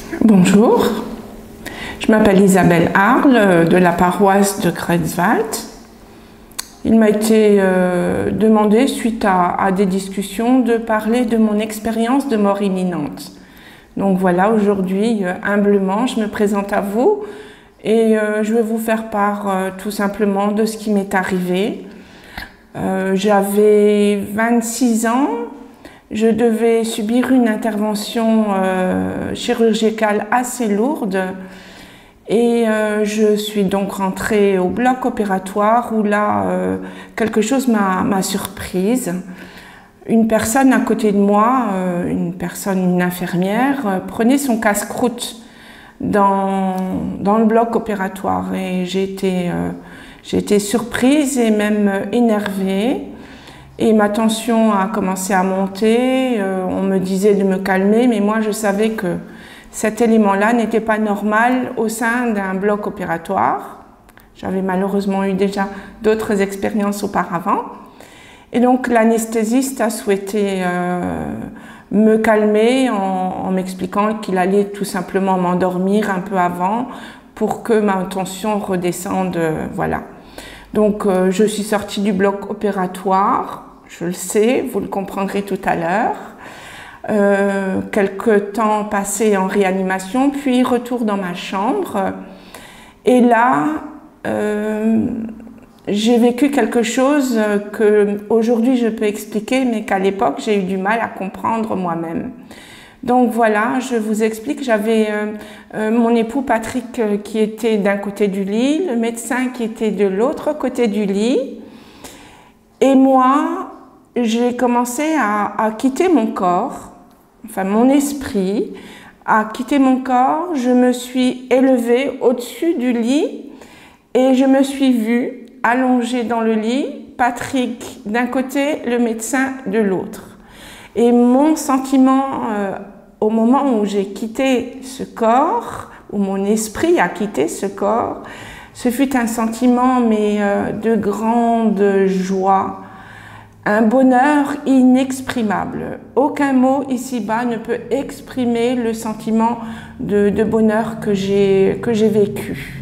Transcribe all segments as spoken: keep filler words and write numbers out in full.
Bonjour, je m'appelle Isabelle Arle de la paroisse de Greifswald. Il m'a été euh, demandé, suite à, à des discussions, de parler de mon expérience de mort imminente. Donc voilà, aujourd'hui, euh, humblement, je me présente à vous et euh, je vais vous faire part euh, tout simplement de ce qui m'est arrivé. Euh, J'avais vingt-six ans. Je devais subir une intervention euh, chirurgicale assez lourde et euh, je suis donc rentrée au bloc opératoire où là, euh, quelque chose m'a surprise. Une personne à côté de moi, euh, une personne, une infirmière, euh, prenait son casse-croûte dans, dans le bloc opératoire et j'ai été, euh, j'ai été surprise et même énervée. Et ma tension a commencé à monter, euh, on me disait de me calmer, mais moi je savais que cet élément-là n'était pas normal au sein d'un bloc opératoire. J'avais malheureusement eu déjà d'autres expériences auparavant. Et donc l'anesthésiste a souhaité euh, me calmer en, en m'expliquant qu'il allait tout simplement m'endormir un peu avant pour que ma tension redescende, euh, voilà. Donc euh, je suis sortie du bloc opératoire. Je le sais, vous le comprendrez tout à l'heure. Euh, quelques temps passés en réanimation, puis retour dans ma chambre. Et là, euh, j'ai vécu quelque chose que aujourd'hui je peux expliquer, mais qu'à l'époque j'ai eu du mal à comprendre moi-même. Donc voilà, je vous explique, j'avais euh, euh, mon époux Patrick euh, qui était d'un côté du lit, le médecin qui était de l'autre côté du lit, et moi, j'ai commencé à, à quitter mon corps, enfin mon esprit, à quitter mon corps. Je me suis élevée au-dessus du lit et je me suis vue allongée dans le lit, Patrick d'un côté, le médecin de l'autre. Et mon sentiment euh, au moment où j'ai quitté ce corps, où mon esprit a quitté ce corps, ce fut un sentiment mais euh, de grande joie. Un bonheur inexprimable. Aucun mot ici-bas ne peut exprimer le sentiment de, de bonheur que j'ai que j'ai vécu.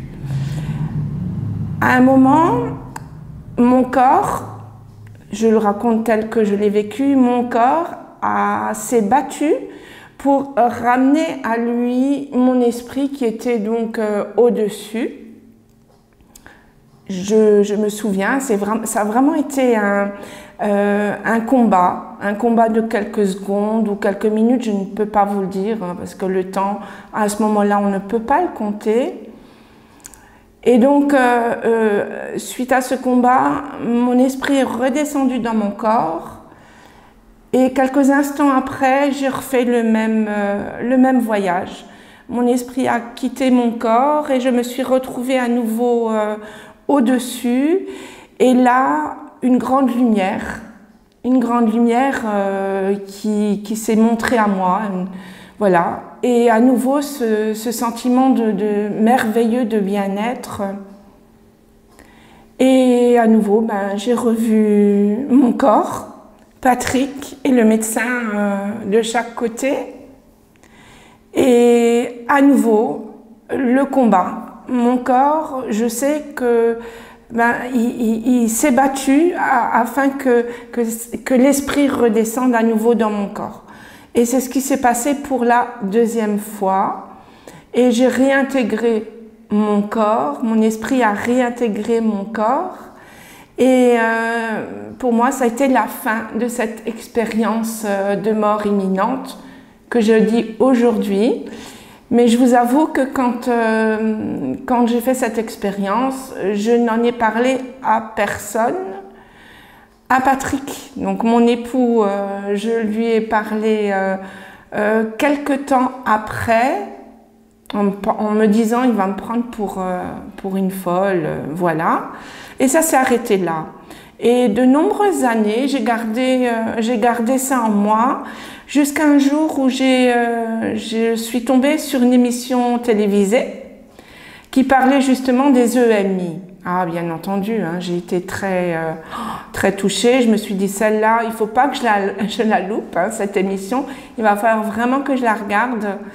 À un moment, mon corps, je le raconte tel que je l'ai vécu, mon corps s'est battu pour ramener à lui mon esprit qui était donc euh, au-dessus. Je, je me souviens, c'est vraiment, ça a vraiment été un, euh, un combat, un combat de quelques secondes ou quelques minutes, je ne peux pas vous le dire, hein, parce que le temps, à ce moment-là, on ne peut pas le compter. Et donc, euh, euh, suite à ce combat, mon esprit est redescendu dans mon corps, et quelques instants après, j'ai refait le même, euh, le même voyage. Mon esprit a quitté mon corps et je me suis retrouvée à nouveau euh, au-dessus, et là, une grande lumière, une grande lumière euh, qui, qui s'est montrée à moi, une, voilà, et à nouveau ce, ce sentiment de, de merveilleux de bien-être, et à nouveau, ben, j'ai revu mon corps, Patrick et le médecin euh, de chaque côté, et à nouveau, le combat. Mon corps, je sais que ben, il, il, il s'est battu à, afin que, que, que l'esprit redescende à nouveau dans mon corps. Et c'est ce qui s'est passé pour la deuxième fois. Et j'ai réintégré mon corps, mon esprit a réintégré mon corps. Et euh, pour moi, ça a été la fin de cette expérience de mort imminente que je dis aujourd'hui. Mais je vous avoue que quand, euh, quand j'ai fait cette expérience, je n'en ai parlé à personne, à Patrick. Donc mon époux, euh, je lui ai parlé euh, euh, quelque temps après, en, en me disant il va me prendre pour, euh, pour une folle, euh, voilà. Et ça s'est arrêté là. Et de nombreuses années, j'ai gardé, euh, j'ai gardé ça en moi, jusqu'à un jour où j'ai, euh, je suis tombée sur une émission télévisée qui parlait justement des E M I. Ah, bien entendu, hein, j'ai été très, euh, très touchée. Je me suis dit, celle-là, il ne faut pas que je la, je la loupe, hein, cette émission. Il va falloir vraiment que je la regarde.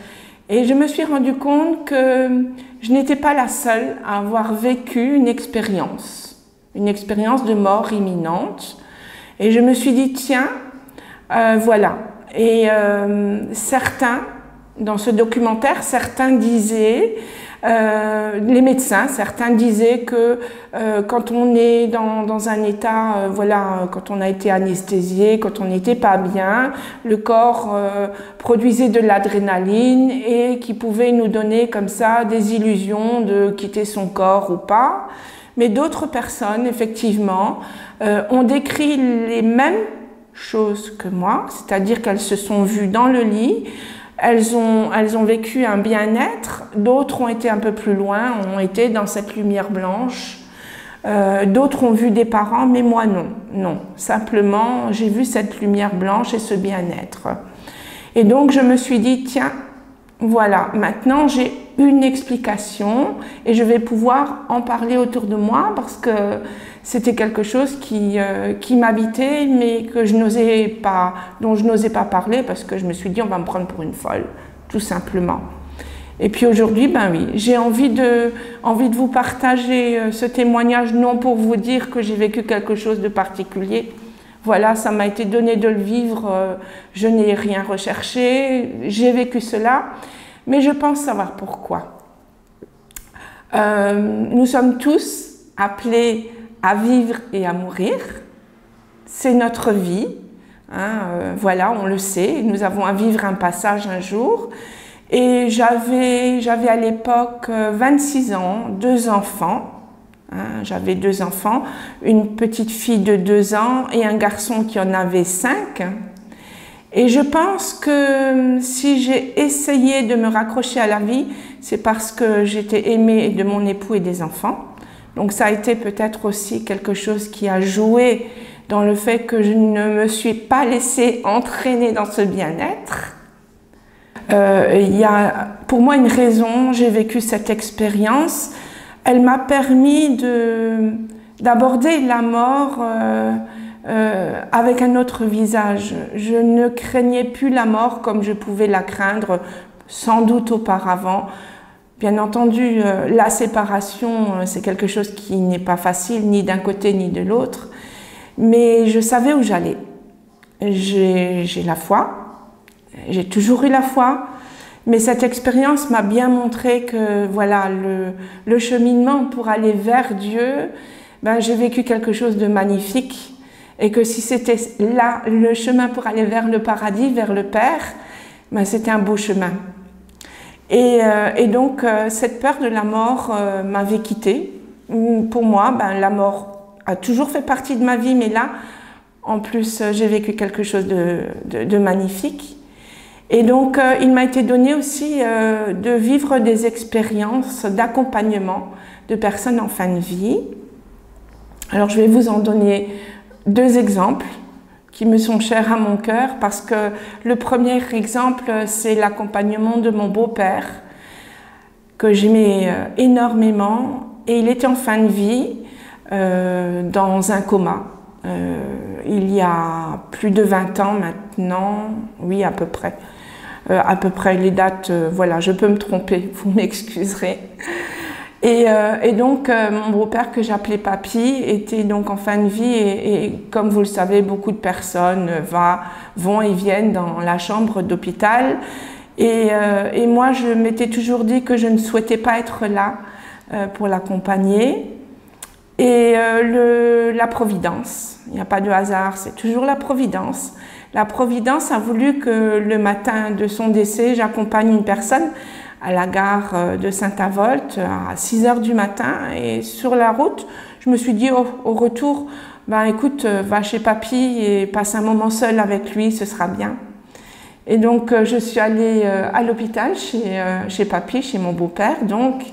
Et je me suis rendu compte que je n'étais pas la seule à avoir vécu une expérience, une expérience de mort imminente. Et je me suis dit, tiens, euh, voilà. Et euh, certains, dans ce documentaire, certains disaient, euh, les médecins, certains disaient que euh, quand on est dans, dans un état, euh, voilà, quand on a été anesthésié, quand on n'était pas bien, le corps euh, produisait de l'adrénaline et qui pouvait nous donner comme ça des illusions de quitter son corps ou pas. Mais d'autres personnes, effectivement, euh, ont décrit les mêmes choses que moi, c'est-à-dire qu'elles se sont vues dans le lit. Elles ont, elles ont vécu un bien-être, d'autres ont été un peu plus loin, ont été dans cette lumière blanche, euh, d'autres ont vu des parents, mais moi non, non. Simplement, j'ai vu cette lumière blanche et ce bien-être. Et donc, je me suis dit, tiens, voilà, maintenant j'ai une explication et je vais pouvoir en parler autour de moi parce que c'était quelque chose qui, euh, qui m'habitait mais que je n'osais pas, dont je n'osais pas parler parce que je me suis dit on va me prendre pour une folle, tout simplement. Et puis aujourd'hui, ben oui, j'ai envie de, envie de vous partager ce témoignage, non pour vous dire que j'ai vécu quelque chose de particulier. Voilà, ça m'a été donné de le vivre, je n'ai rien recherché, j'ai vécu cela, mais je pense savoir pourquoi. Euh, nous sommes tous appelés à vivre et à mourir, c'est notre vie, hein, euh, voilà, on le sait, nous avons à vivre un passage un jour, et j'avais j'avais à l'époque vingt-six ans, deux enfants. Hein, j'avais deux enfants, une petite fille de deux ans et un garçon qui en avait cinq. Et je pense que si j'ai essayé de me raccrocher à la vie, c'est parce que j'étais aimée de mon époux et des enfants. Donc ça a été peut-être aussi quelque chose qui a joué dans le fait que je ne me suis pas laissée entraîner dans ce bien-être. Euh, il y a pour moi une raison, j'ai vécu cette expérience. Elle m'a permis de, d'aborder la mort euh, euh, avec un autre visage. Je ne craignais plus la mort comme je pouvais la craindre sans doute auparavant. Bien entendu, euh, la séparation, euh, c'est quelque chose qui n'est pas facile, ni d'un côté ni de l'autre. Mais je savais où j'allais. J'ai, j'ai la foi, j'ai toujours eu la foi. Mais cette expérience m'a bien montré que voilà, le, le cheminement pour aller vers Dieu, ben, j'ai vécu quelque chose de magnifique et que si c'était là le chemin pour aller vers le paradis, vers le Père, ben, c'était un beau chemin. Et, euh, et donc euh, cette peur de la mort euh, m'avait quittée. Pour moi, ben, la mort a toujours fait partie de ma vie, mais là, en plus, j'ai vécu quelque chose de, de, de magnifique. Et donc, euh, il m'a été donné aussi euh, de vivre des expériences d'accompagnement de personnes en fin de vie. Alors, je vais vous en donner deux exemples qui me sont chers à mon cœur parce que le premier exemple, c'est l'accompagnement de mon beau-père que j'aimais euh, énormément et il était en fin de vie euh, dans un coma. Euh, il y a plus de vingt ans maintenant, oui à peu près. Euh, à peu près les dates, euh, voilà, je peux me tromper, vous m'excuserez. Et, euh, et donc, euh, mon beau-père que j'appelais Papy était donc en fin de vie et, et comme vous le savez, beaucoup de personnes va, vont et viennent dans la chambre d'hôpital. Et, euh, et moi, je m'étais toujours dit que je ne souhaitais pas être là euh, pour l'accompagner. Et euh, le, la Providence, il n'y a pas de hasard, c'est toujours la Providence. La Providence a voulu que le matin de son décès, j'accompagne une personne à la gare de Saint-Avold à six heures du matin. Et sur la route, je me suis dit au, au retour, ben écoute, va chez Papy et passe un moment seul avec lui, ce sera bien. Et donc, je suis allée à l'hôpital chez, chez Papy, chez mon beau-père, donc.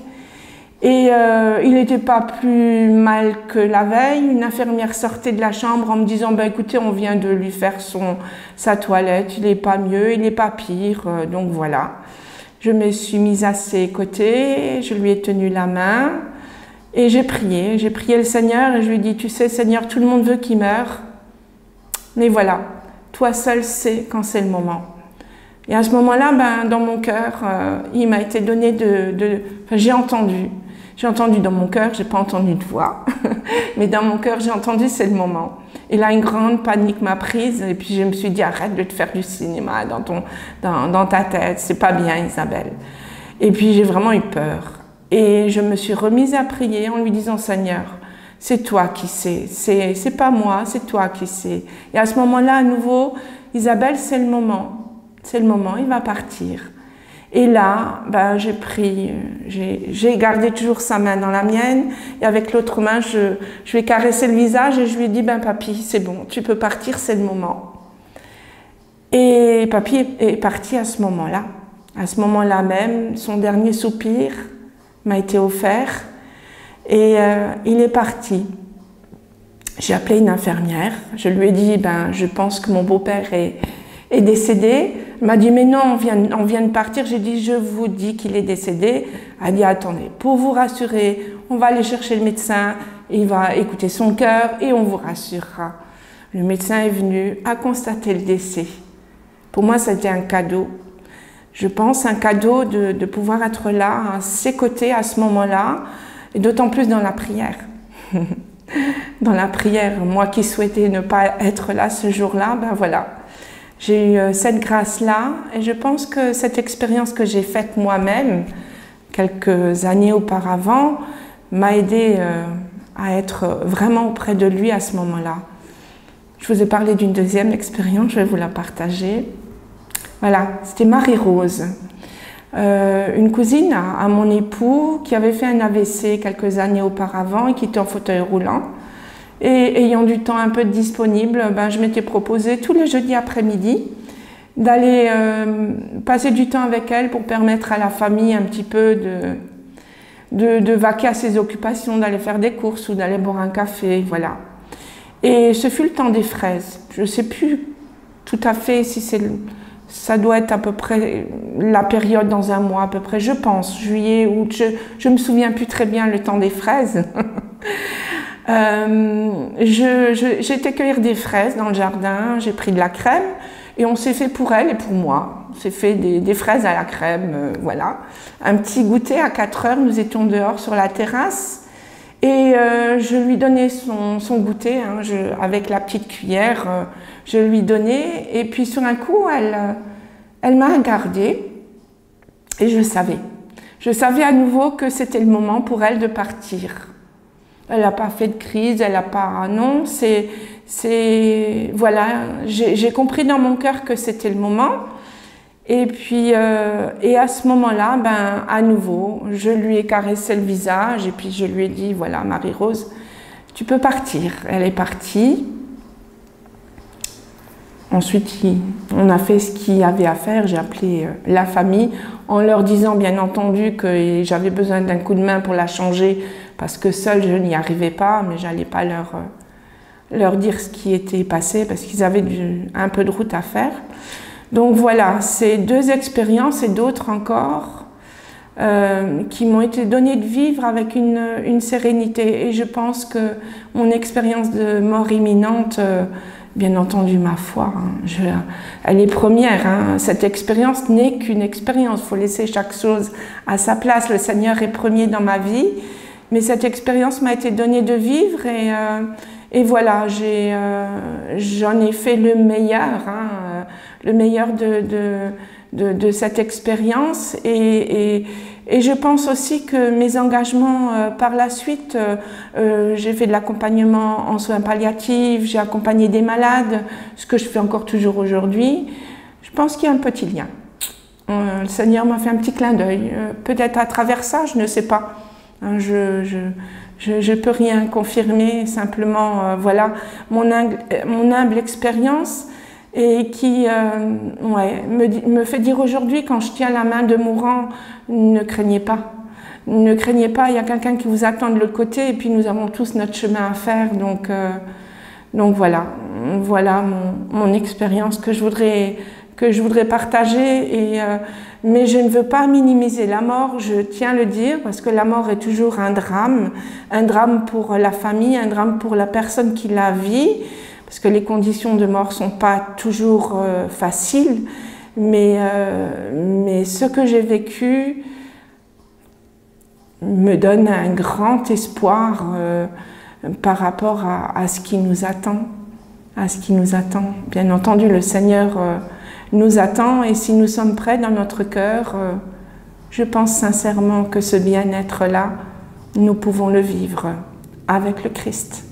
Et euh, il n'était pas plus mal que la veille. Une infirmière sortait de la chambre en me disant bah, « écoutez, on vient de lui faire son, sa toilette, il n'est pas mieux, il n'est pas pire. » Donc voilà. Je me suis mise à ses côtés, je lui ai tenu la main et j'ai prié. J'ai prié le Seigneur et je lui ai dit « tu sais Seigneur, tout le monde veut qu'il meure. Mais voilà, toi seul sais quand c'est le moment. » Et à ce moment-là, ben, dans mon cœur, euh, il m'a été donné de... de enfin, j'ai entendu. J'ai entendu dans mon cœur, j'ai pas entendu de voix, mais dans mon cœur, j'ai entendu, c'est le moment. Et là, une grande panique m'a prise, et puis je me suis dit, arrête de te faire du cinéma dans, ton, dans, dans ta tête, c'est pas bien, Isabelle. Et puis j'ai vraiment eu peur. Et je me suis remise à prier en lui disant, Seigneur, c'est toi qui sais, c'est, c'est pas moi, c'est toi qui sais. Et à ce moment-là, à nouveau, Isabelle, c'est le moment. C'est le moment, il va partir. Et là, ben, j'ai pris, j'ai gardé toujours sa main dans la mienne, et avec l'autre main, je, je lui ai caressé le visage et je lui ai dit, ben papy, c'est bon, tu peux partir, c'est le moment. Et papy est parti à ce moment-là. À ce moment-là même, son dernier soupir m'a été offert, et euh, il est parti. J'ai appelé une infirmière, je lui ai dit, ben, je pense que mon beau-père est, est décédé. Elle m'a dit, mais non, on vient, on vient de partir. J'ai dit, je vous dis qu'il est décédé. Elle a dit, attendez, pour vous rassurer, on va aller chercher le médecin, il va écouter son cœur et on vous rassurera. Le médecin est venu, a constaté le décès. Pour moi, c'était un cadeau. Je pense un cadeau de, de pouvoir être là, à ses côtés à ce moment-là, et d'autant plus dans la prière. Dans la prière, moi qui souhaitais ne pas être là ce jour-là, ben voilà. J'ai eu cette grâce-là, et je pense que cette expérience que j'ai faite moi-même, quelques années auparavant, m'a aidé euh, à être vraiment auprès de lui à ce moment-là. Je vous ai parlé d'une deuxième expérience, je vais vous la partager. Voilà, c'était Marie-Rose, euh, une cousine à, à mon époux qui avait fait un A V C quelques années auparavant et qui était en fauteuil roulant. Et ayant du temps un peu disponible, ben, je m'étais proposé tous les jeudis après-midi d'aller euh, passer du temps avec elle pour permettre à la famille un petit peu de, de, de vaquer à ses occupations, d'aller faire des courses ou d'aller boire un café, voilà. Et ce fut le temps des fraises. Je ne sais plus tout à fait si c'est... Ça doit être à peu près la période dans un mois à peu près, je pense, juillet, août, je ne me souviens plus très bien le temps des fraises. Euh, j'ai été cueillir des fraises dans le jardin, j'ai pris de la crème et on s'est fait pour elle et pour moi. On s'est fait des, des fraises à la crème, euh, voilà. Un petit goûter à quatre heures, nous étions dehors sur la terrasse et euh, je lui donnais son, son goûter, hein, je, avec la petite cuillère, euh, je lui donnais et puis sur un coup, elle, elle m'a regardée et je savais. Je savais à nouveau que c'était le moment pour elle de partir. Elle n'a pas fait de crise, elle n'a pas... Non, c'est... Voilà, j'ai compris dans mon cœur que c'était le moment. Et puis, euh, et à ce moment-là, ben, à nouveau, je lui ai caressé le visage et puis je lui ai dit, voilà, Marie-Rose, tu peux partir. Elle est partie. Ensuite, on a fait ce qu'il y avait à faire. J'ai appelé la famille en leur disant, bien entendu, que j'avais besoin d'un coup de main pour la changer parce que seule, je n'y arrivais pas, mais j'allais pas leur, leur dire ce qui était passé parce qu'ils avaient du, un peu de route à faire. Donc voilà, ces deux expériences et d'autres encore euh, qui m'ont été données de vivre avec une, une sérénité. Et je pense que mon expérience de mort imminente, euh, bien entendu ma foi, hein, je, elle est première. Hein. Cette expérience n'est qu'une expérience, il faut laisser chaque chose à sa place. Le Seigneur est premier dans ma vie, mais cette expérience m'a été donnée de vivre et, euh, et voilà, j'ai, euh, j'en ai fait le meilleur, hein, le meilleur de, de, de, de cette expérience et, et, et je pense aussi que mes engagements euh, par la suite, euh, euh, j'ai fait de l'accompagnement en soins palliatifs, j'ai accompagné des malades, ce que je fais encore toujours aujourd'hui. Je pense qu'il y a un petit lien. Euh, le Seigneur m'a fait un petit clin d'œil, euh, peut-être à travers ça, je ne sais pas. Hein, je, je, je, je peux rien confirmer, simplement euh, voilà mon humble, mon humble expérience et qui euh, ouais, me, me fait dire aujourd'hui quand je tiens la main de mourant, ne craignez pas, ne craignez pas, il y a quelqu'un qui vous attend de l'autre côté et puis nous avons tous notre chemin à faire, donc, euh, donc voilà, voilà mon, mon expérience que je voudrais que je voudrais partager, et, euh, mais je ne veux pas minimiser la mort, je tiens à le dire, parce que la mort est toujours un drame, un drame pour la famille, un drame pour la personne qui la vit, parce que les conditions de mort ne sont pas toujours euh, faciles, mais, euh, mais ce que j'ai vécu me donne un grand espoir euh, par rapport à, à ce qui nous attend, à ce qui nous attend. Bien entendu, le Seigneur euh, nous attend, et si nous sommes prêts dans notre cœur, euh, je pense sincèrement que ce bien-être-là, nous pouvons le vivre avec le Christ.